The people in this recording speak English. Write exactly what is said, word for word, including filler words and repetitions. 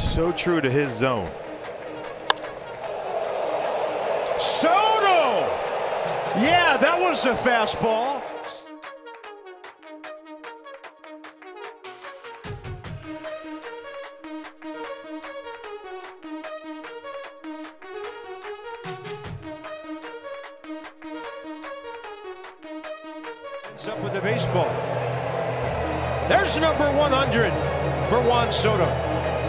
so true to his zone. Soto! Yeah, that was a fastball. It's up with the baseball. There's number one hundred for Juan Soto.